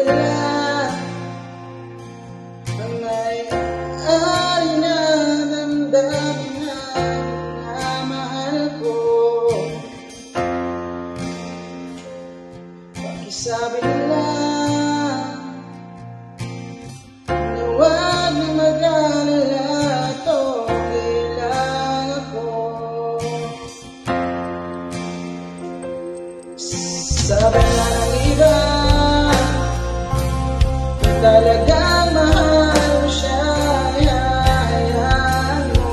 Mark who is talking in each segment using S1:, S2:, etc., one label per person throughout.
S1: wala ang may-ari na damdamin na minamahal ko. Pakisabi nila na huwag na mag-alala, okay lang ako. Sabi na ng iba, talagang mahal mo siya, hayaan mo.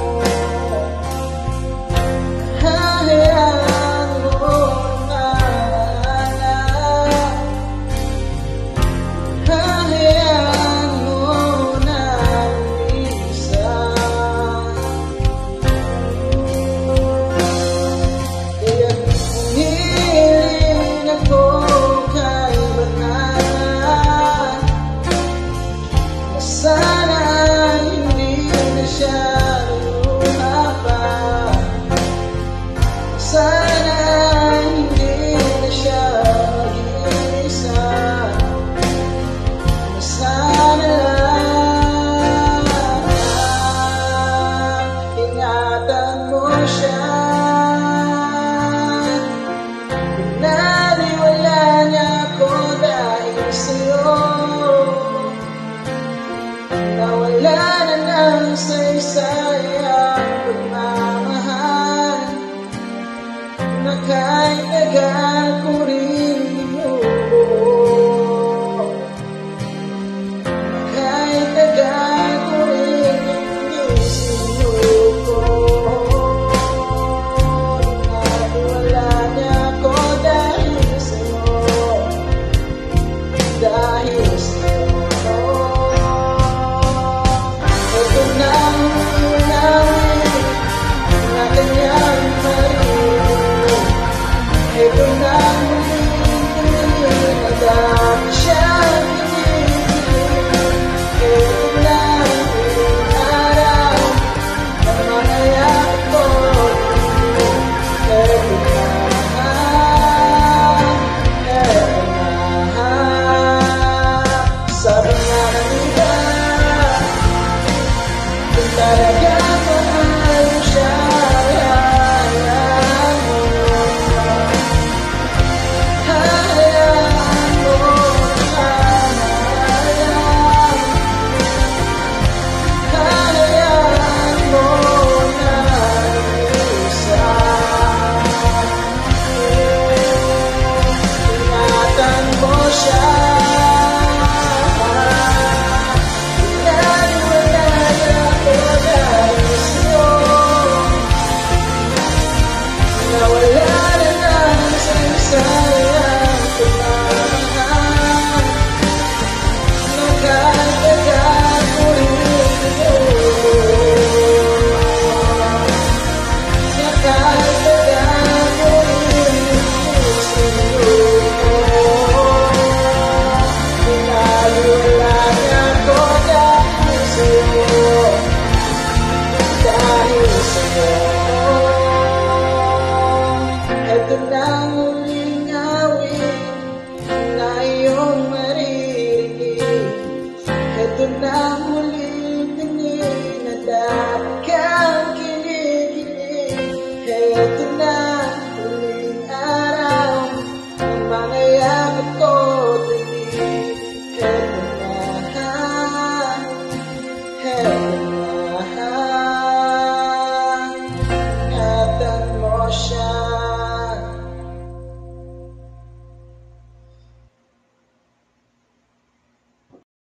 S1: Hayaan mo na hayaan mo na umisan. Kaya humiling ako kay Banal, sana hindi na siya luma pa. Sana hindi na siya mag-iisa. Sana lang ingatan mo siya. Binaliwala niya ako dahil sa'yo. Nawala na ng saysay ang pagmamahal na kahit tagal ko rin binubuo. Kahit tagal ko rin hindi sinuko. Nawala niya ako dahil sa'yo. Dahil sa'yo.